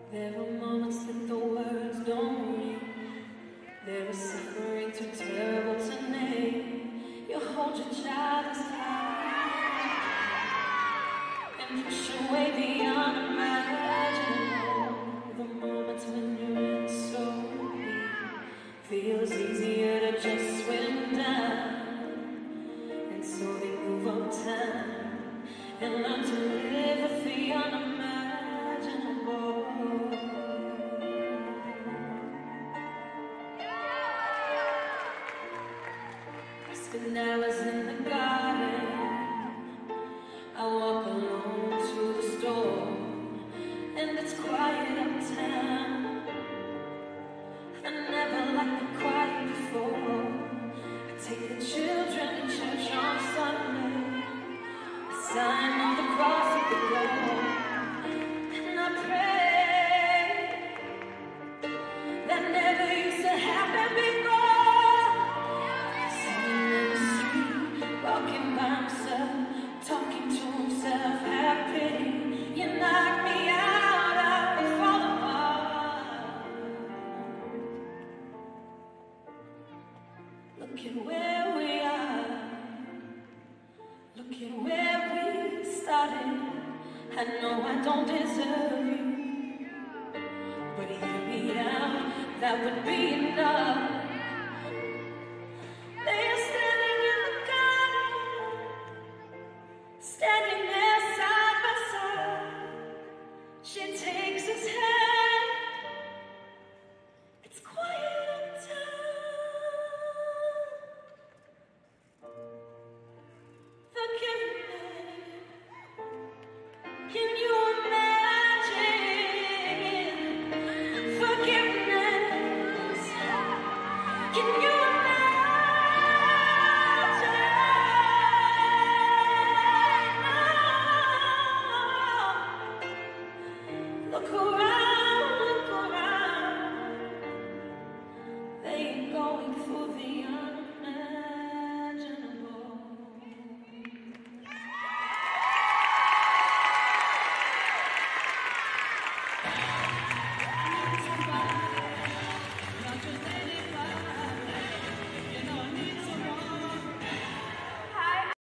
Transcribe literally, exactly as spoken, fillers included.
There are moments that the words don't reach. There is suffering too terrible to name. You hold your child as tight and push away beyond imaginable. The moments when you're in so deep feels easier to just swim down. And so they move uptown and learn to live with the unimaginable. Spend hours in the garden. I walk alone to the store, and it's quiet uptown. I never liked the quiet before. I take the children to church on Sunday, a sign of the cross at the door, and I pray that never used to happen before. Walking by himself, talking to himself, have pity. You knock me out, I will fall apart. Look at where we are. Look at where we started. I know I don't deserve you, but hear me out, that would be enough. Standing there side by side, she takes his hand. It's quiet uptown. Forgive me. Can you